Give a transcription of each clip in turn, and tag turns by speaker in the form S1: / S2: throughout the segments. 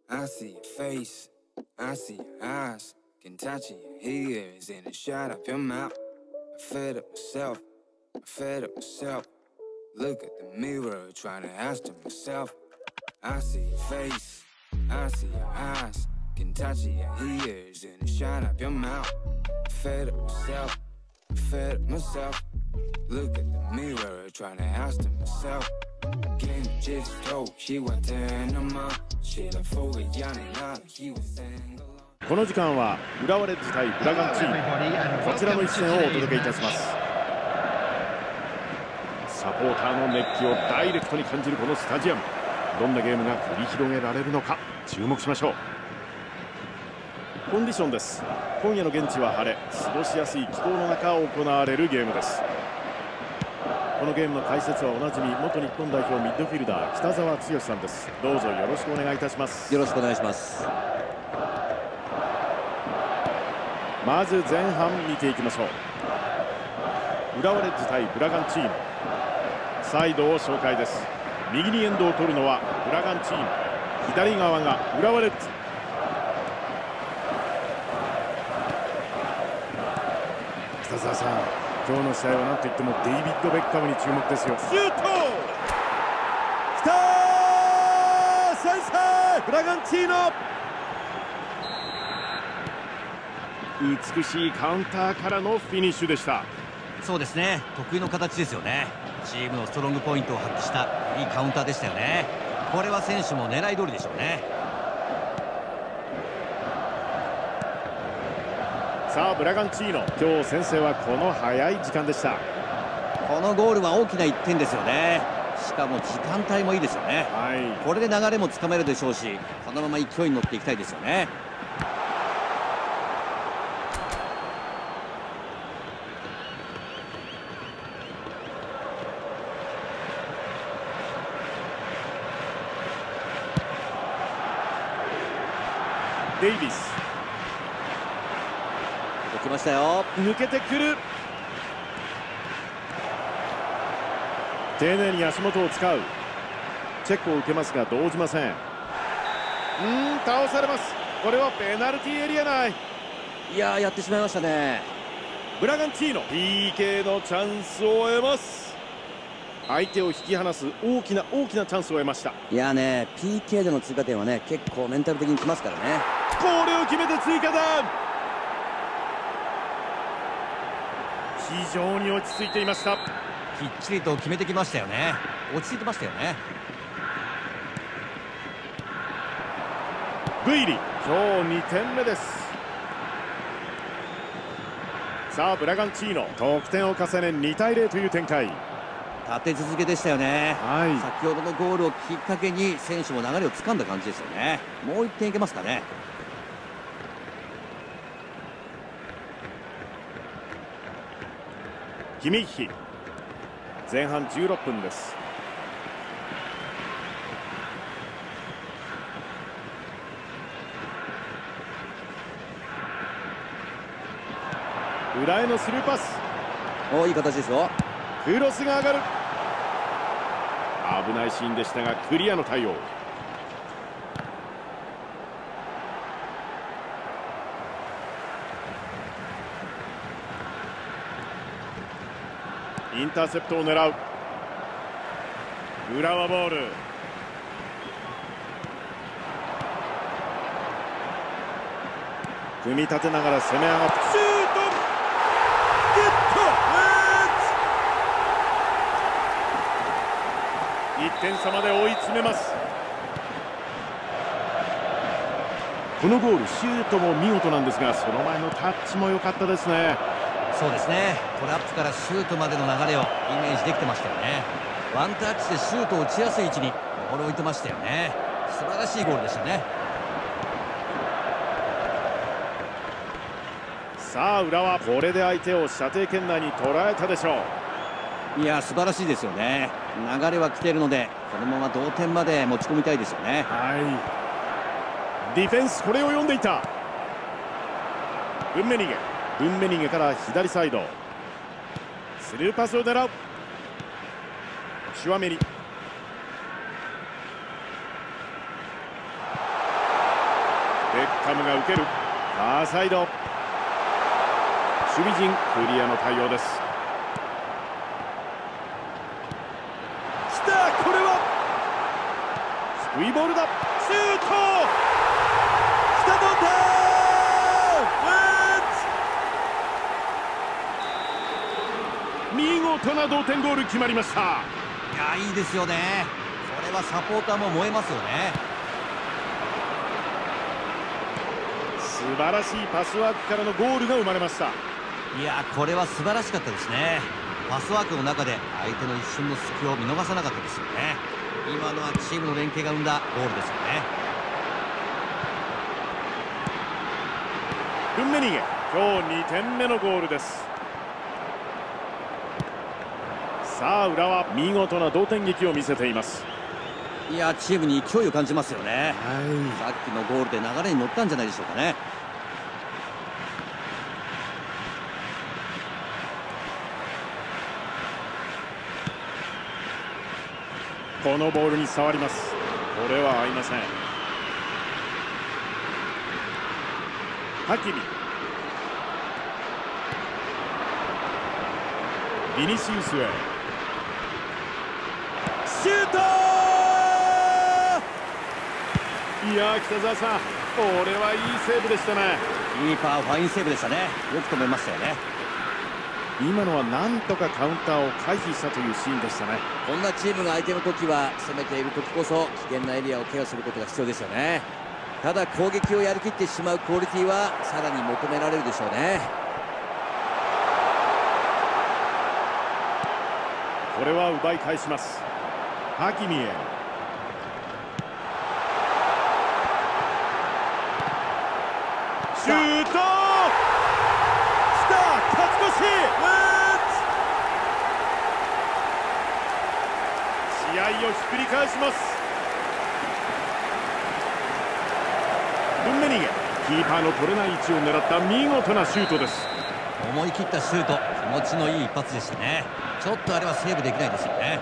S1: I see your face, I see your eyes, can touch your ears and a shot up your mouth. I fed up myself, I fed up myself. Look at the mirror, trying to ask to myself. I see your face, I see your eyes, can touch your ears and a shot up your mouth. I fed up myself, I fed up myself. Look at the mirror, trying to ask to myself. Game just told she was 10 a month. She left for a young and he was single.
S2: この時間は浦和レッズ対ブラガンチーム、こちらの一戦をお届けいたします。サポーターの熱気をダイレクトに感じるこのスタジアム、どんなゲームが繰り広げられるのか注目しましょう。コンディションです。今夜の現地は晴れ、過ごしやすい気候の中行われるゲームです。このゲームの解説はおなじみ元日本代表ミッドフィルダー北澤剛さんです。どうぞよろしくお願いいたします。
S3: よろしくお願いします。
S2: まず前半見ていきましょう。浦和レッズ対ブラガンチーム、サイドを紹介です。右にエンドを取るのはブラガンチーム、左側が浦和レッズ。北澤さん、今日の試合は何といってもデイビッド・ベッカムに注目ですよ。シュート、きたー、先制、ブラガンチーノ。美しいカウンターからのフィニッシュでした。
S3: そうですね、得意の形ですよね。チームのストロングポイントを発揮したいいカウンターでしたよね。これは選手も狙い通りでしょうね。
S2: さあブラガンチーノ、今日先制はこの早い時間でした。
S3: このゴールは大きな1点ですよね。しかも時間帯もいいですよね、これで流れもつかめるでしょうし、このまま勢いに乗っていきたいですよね。
S2: デイビス、
S3: 来ましたよ。
S2: 抜けてくる、丁寧に足元を使う。チェックを受けますが動じません。倒されます。これはペナルティーエリア内。
S3: いやー、やってしまいましたね。
S2: ブラガンチーノ PK のチャンスを得ます。相手を引き離す大きなチャンスを得ました。
S3: いやーね、 PK での追加点はね、結構メンタル的にきますからね。
S2: これを決めて追加点。非常に落ち着いていました。
S3: きっちりと決めてきましたよね。落ち着いてましたよね。
S2: グイリ、今日2点目です。さあブラガンチーノ、得点を重ね2対0という展開。
S3: 立て続けでしたよね、先ほどのゴールをきっかけに選手も流れをつかんだ感じですよね。もう1点いけますかね。
S2: キミッヒ、前半16分です。裏へのスルーパス、
S3: いい形ですよ。
S2: クロスが上がる。危ないシーンでしたがクリアの対応。インターセプトを狙う。浦和ボール。組み立てながら攻め上がってシュート、ゲット、1点差まで追い詰めます。このゴール、シュートも見事なんですが、その前のタッチも良かったですね。
S3: そうですね、トラップからシュートまでの流れをイメージできてましたよね。ワンタッチでシュートを打ちやすい位置にボールを置いてましたよね。素晴らしいゴールでしたね。
S2: さあ浦和、これで相手を射程圏内に捉えたでしょう。
S3: いや、素晴らしいですよね。流れは来ているので、このまま同点まで持ち込みたいですよね。
S2: ディフェンス、これを読んでいた。ウンメニゲから左サイド、スルーパスを狙う。シュワメリ、 カムが受ける。ファーサイド、守備陣クリアの対応です。きた、これは低いボールだ。シュート、きた、同点。見事な同点ゴール決まりました。
S3: いや、いいですよね。これはサポーターも燃えますよね。
S2: 素晴らしいパスワークからのゴールが生まれました。
S3: いや、これは素晴らしかったですね。パスワークの中で相手の一瞬の隙を見逃さなかったですよね。今のはチームの連携が生んだゴールですよね。
S2: フンメニゲ、今日2点目のゴールです。さあ浦和、見事な同点劇を見せています。
S3: いや、チームに勢いを感じますよね。さっきのゴールで流れに乗ったんじゃないでしょうかね。
S2: このボールに触ります。これは合いません。ハキミ、ビニシウスへシュート。いやー、北澤さん、これはいいセーブでしたね。
S3: キーパーファインセーブでしたね。よく止めましたよね。
S2: 今のはなんとかカウンターを回避したというシーンでしたね。
S3: こんなチームが相手の時は、攻めている時こそ危険なエリアをケアすることが必要ですよね。ただ攻撃をやりきってしまうクオリティはさらに求められるでしょうね。
S2: これは奪い返します。ハキミへシュート、きた、勝ち越し。試合をひっくり返します。フンメニゲ、キーパーの取れない位置を狙った見事なシュートです。
S3: 思い切ったシュート、気持ちのいい一発でしたね。ちょっとあれはセーブできないですよね。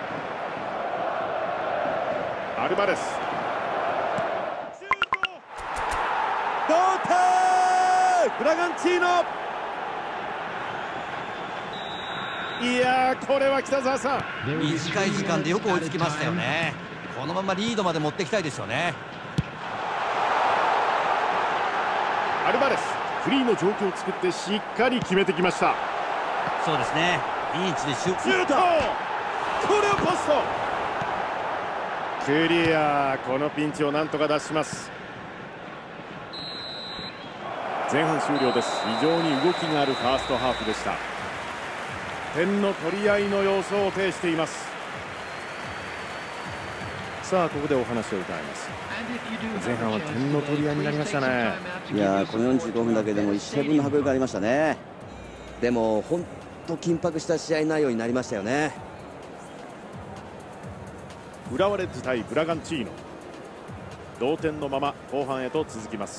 S2: アルバレス、シュート、同点。ブラガンチーノ。いやー、これは北澤さん、
S3: 短い時間でよく追いつきましたよね。このままリードまで持っていきたいですよね。
S2: アルバレス、フリーの状況を作ってしっかり決めてきました。
S3: そうですね、いい位置でシュ
S2: ート、これをポスト。クリア、このピンチをなんとか脱します。前半終了です。非常に動きがあるファーストハーフでした。点の取り合いの様相を呈しています。さあここでお話を伺います。前半は点の取り合いになりましたね。
S3: いやー、この45分だけでも1試合分の迫力がありましたね。でも本当緊迫した試合内容になりましたよね。
S2: 浦和レッズ対ブラガンチーノ、同点のまま後半へと続きます。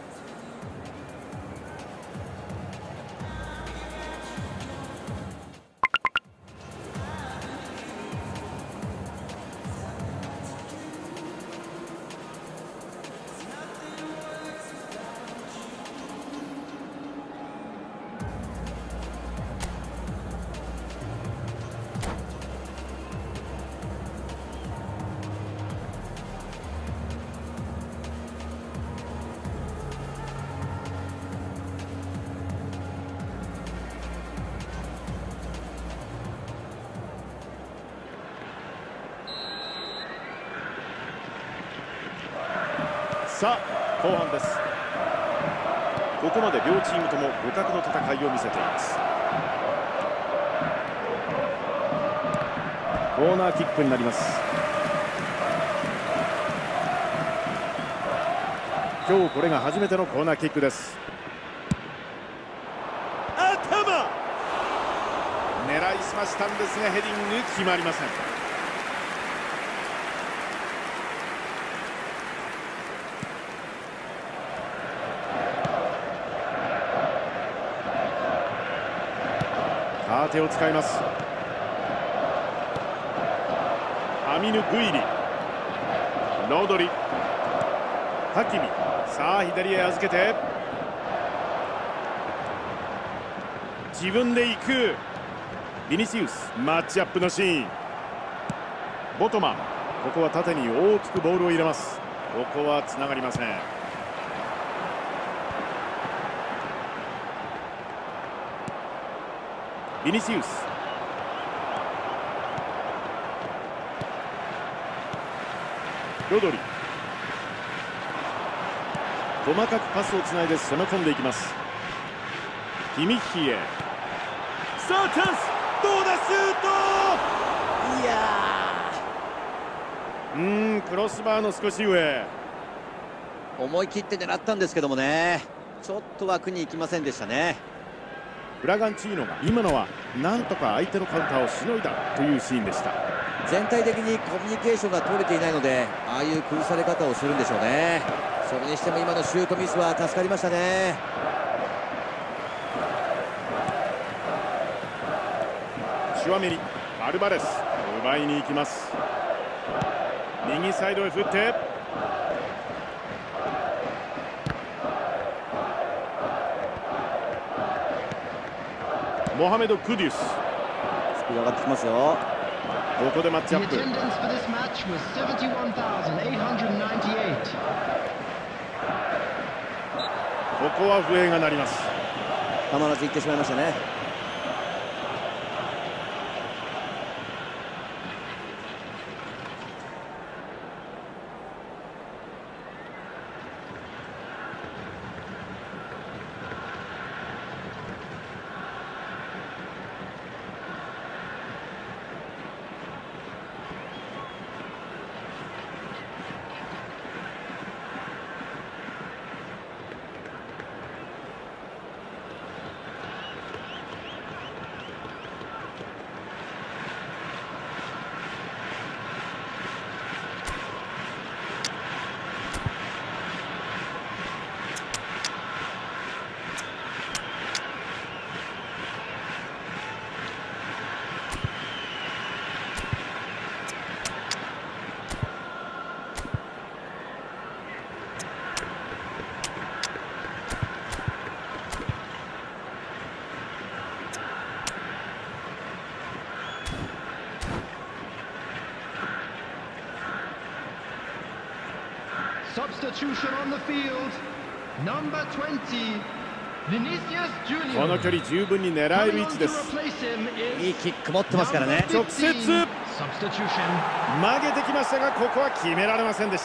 S2: さあ後半です。ここまで両チームとも互角の戦いを見せています。コーナーキックになります。今日これが初めてのコーナーキックです。頭狙いすましたんですがヘディング決まりません。手を使います。アミヌ・グイリ、ロドリ、ハキミ、 さあ左へ預けて自分で行く。ビニシウス、マッチアップのシーン。ボトマン、ここは縦に大きくボールを入れます。ここはつながりません。ビニシウス、ロドリ、細かくパスをつないで攻め込んでいきます。キミッヒへ、さあチャンス、どうだ、シュート。
S3: いや
S2: クロスバーの少し上。
S3: 思い切って狙ったんですけどもね、ちょっと枠に行きませんでしたね。
S2: ブラガンチーノが今のはなんとか相手のカウンターをしのいだというシーンでした。
S3: 全体的にコミュニケーションが取れていないので、ああいう崩され方をするんでしょうね。それにしても今のシュートミスは助かりましたね。
S2: チュアメニ、アルバレス、奪いに行きます。右サイドへ振って、モハメド・クデュス、
S3: スピード上がってきますよ。
S2: ここでマッチアップ。ここは笛が鳴ります。
S3: たまらず行ってしまいましたね。
S2: この距離十分に狙える位置です。
S3: いいキック持ってますからね。
S2: 直接曲げてきましたが、ここは決められませんでした。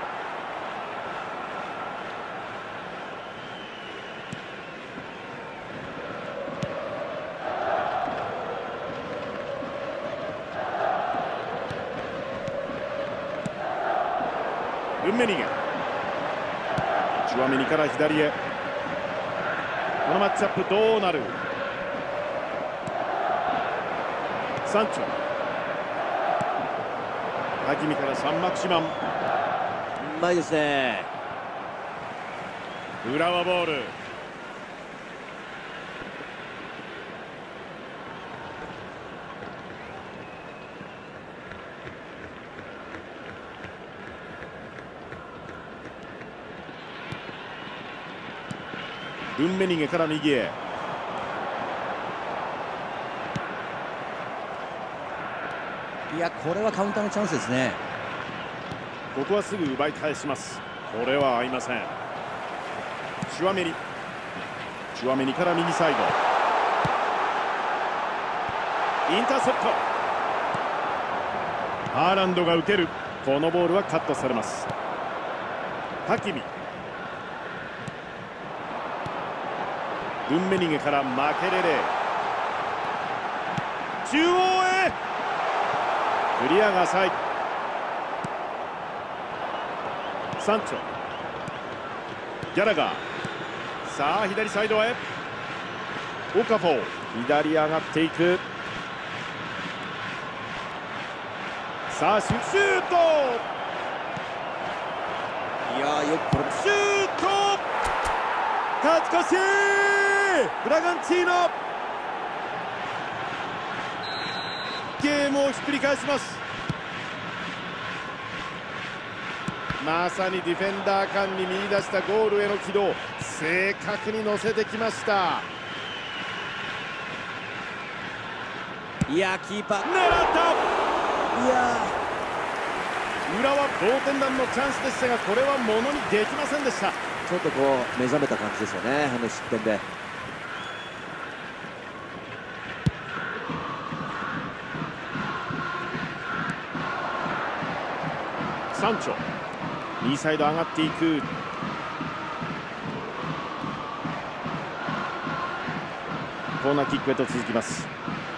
S2: ウンメニゲ、チュアメニから左へ。このマッチアップどうなる。サンチョ、ハキミからサンマクシマン、
S3: うまいですね。
S2: 浦和ボール。ルンメニゲから右へ。
S3: いや、これはカウンターのチャンスですね。
S2: ここはすぐ奪い返します。これは合いません。チュアメニ、チュアメニから右サイド、インターセプト。ハーランドが受ける。このボールはカットされます。ハキミ、ルンメニゲからマケレレ、中央へクリアが浅い。サンチョ、ギャラガー、さあ左サイドへ。オカフォー、左上がっていく。さあシュート。
S3: いやー、よくこれ
S2: シュート、勝ち越し、ブラガンチーノ。ゲームをひっくり返します。 まさにディフェンダー間に見出したゴールへの軌道、正確に乗せてきました。
S3: いやキーパー狙った。いや
S2: 裏は同点弾のチャンスでしたが、これはものにできませんでした。
S4: ちょっとこう目覚めた感じですよね、あの失点で。
S2: サンチョ、右サイド上がっていく。コーナーキックへと続きます。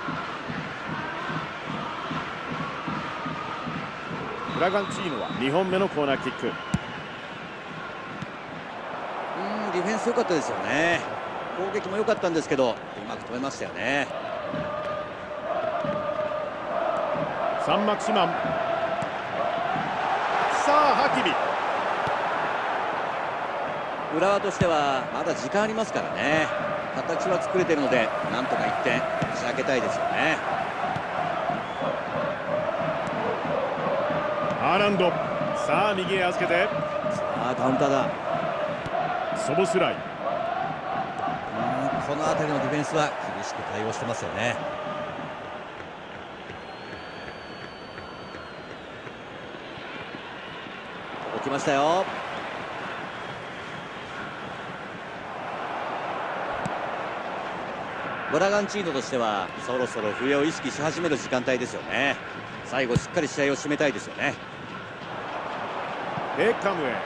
S2: ブラガンチーノは2本目のコーナーキック。
S3: ディフェンス良かったですよね。攻撃も良かったんですけど、うまく止めましたよね。
S2: サンマクシマン、さあハキミ。
S3: 浦和としてはまだ時間ありますからね。形は作れてるので、なんとか1点仕上げたいですよね。
S2: ハーランド、さあ右へ預けて、
S3: さあカウンターだ。
S2: ソボスライ。
S3: この辺りのディフェンスは厳しく対応してますよね。起きましたよ。ブラガンチーノとしてはそろそろ笛を意識し始める時間帯ですよね。最後しっかり試合を締めたいですよね。
S2: ベッカムへ。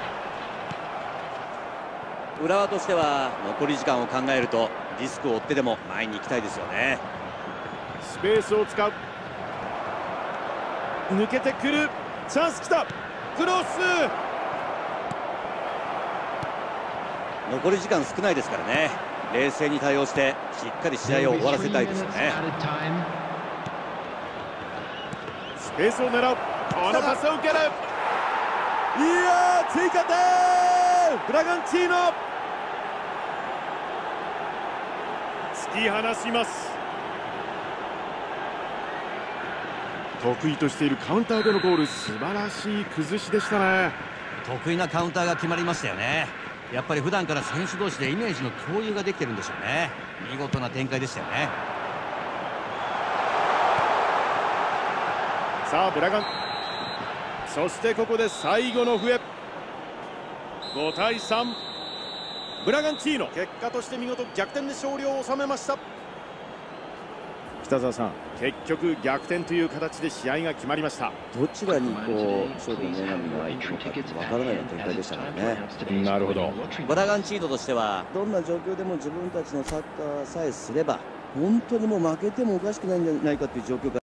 S3: 浦和としては残り時間を考えるとリスクを負ってでも前に行きたいですよね。
S2: スペースを使う。抜けてくる。チャンスきた。クロス。
S3: 残り時間少ないですからね。冷静に対応してしっかり試合を終わらせたいですよね。
S2: スペースを狙う。このパスを受ける。いやー、追加点。ブラガンチーノ突き放します。得意としているカウンターでのゴール、素晴らしい崩しでしたね。
S3: 得意なカウンターが決まりましたよね。やっぱり普段から選手同士でイメージの共有ができてるんでしょうね。見事な展開でしたよね。
S2: さあブラガン、そしてここで最後の笛。5対3、ブラガンチーノ、結果として見事逆転で勝利を収めました。北澤さん、結局逆転という形で試合が決まりました。
S4: どちらにこう勝負の女神がいくのかってわからないような展開でしたからね。
S2: なるほど。
S3: ブラガンチーノとしては
S4: どんな状況でも自分たちのサッカーさえすれば本当にもう負けてもおかしくないんじゃないかという状況から